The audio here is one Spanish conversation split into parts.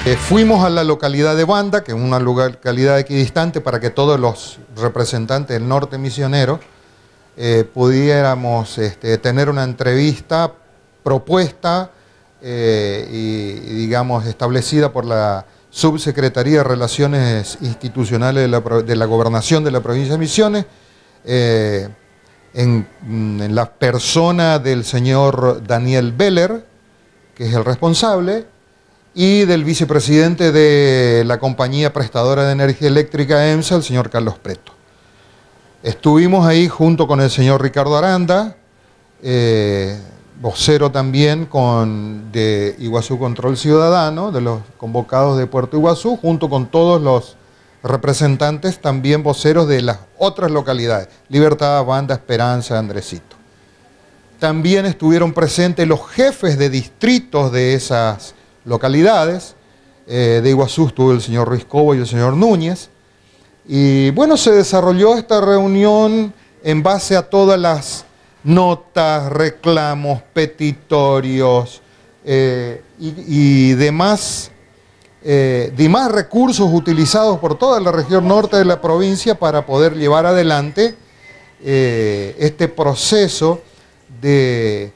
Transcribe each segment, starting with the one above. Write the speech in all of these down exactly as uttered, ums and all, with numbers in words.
Eh, fuimos a la localidad de Banda, que es una localidad equidistante, para que todos los representantes del norte misionero eh, pudiéramos este, tener una entrevista propuesta eh, y, y, digamos, establecida por la Subsecretaría de Relaciones Institucionales de la, de la Gobernación de la Provincia de Misiones, eh, en, en la persona del señor Daniel Beller, que es el responsable, y del vicepresidente de la compañía prestadora de energía eléctrica EMSA, el señor Carlos Preto. Estuvimos ahí junto con el señor Ricardo Aranda, eh, vocero también con, de Iguazú Control Ciudadano, de los convocados de Puerto Iguazú, junto con todos los representantes, también voceros de las otras localidades, Libertad, Banda, Esperanza, Andresito. También estuvieron presentes los jefes de distritos de esas localidades. Eh, de Iguazú estuvo el señor Ruiz Cobo y el señor Núñez, y bueno, se desarrolló esta reunión en base a todas las notas, reclamos, petitorios eh, y, y demás, eh, demás recursos utilizados por toda la región norte de la provincia para poder llevar adelante eh, este proceso de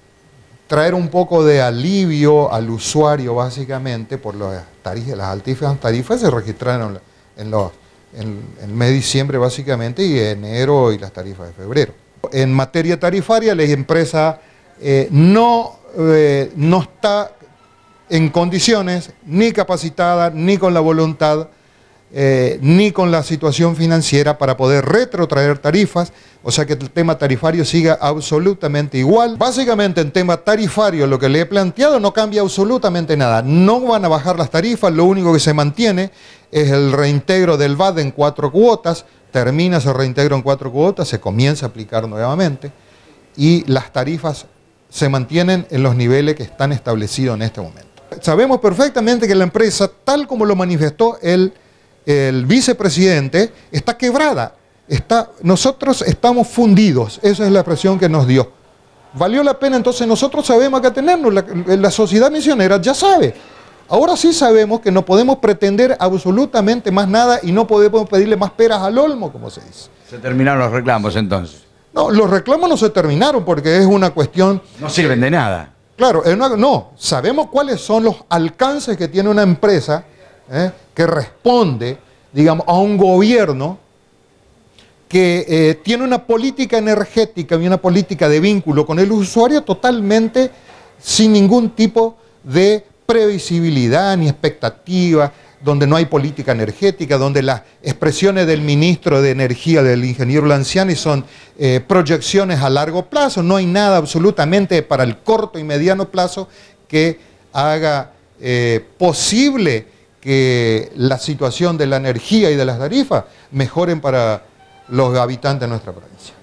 traer un poco de alivio al usuario, básicamente, por las tarifas. Las altísimas tarifas se registraron en, los, en, en el mes de diciembre, básicamente, y enero, y las tarifas de febrero. En materia tarifaria, la empresa eh, no, eh, no está en condiciones, ni capacitada, ni con la voluntad, eh, ni con la situación financiera para poder retrotraer tarifas, o sea que el tema tarifario siga absolutamente igual. Básicamente en tema tarifario lo que le he planteado no cambia absolutamente nada, no van a bajar las tarifas, lo único que se mantiene es el reintegro del V A D en cuatro cuotas, termina ese reintegro en cuatro cuotas, se comienza a aplicar nuevamente y las tarifas se mantienen en los niveles que están establecidos en este momento. Sabemos perfectamente que la empresa, tal como lo manifestó el el vicepresidente, está quebrada. Está, nosotros estamos fundidos, esa es la expresión que nos dio. ¿Valió la pena? Entonces nosotros sabemos que tenernos, la, la sociedad misionera ya sabe. Ahora sí sabemos que no podemos pretender absolutamente más nada y no podemos pedirle más peras al olmo, como se dice. Se terminaron los reclamos entonces. No, los reclamos no se terminaron porque es una cuestión... No sirven de nada. Claro, una, no, sabemos cuáles son los alcances que tiene una empresa ¿eh? que responde, digamos, a un gobierno que eh, tiene una política energética y una política de vínculo con el usuario totalmente sin ningún tipo de previsibilidad ni expectativa, donde no hay política energética, donde las expresiones del ministro de Energía, del ingeniero Lanciani, son eh, proyecciones a largo plazo, no hay nada absolutamente para el corto y mediano plazo que haga eh, posible que la situación de la energía y de las tarifas mejoren para los habitantes de nuestra provincia.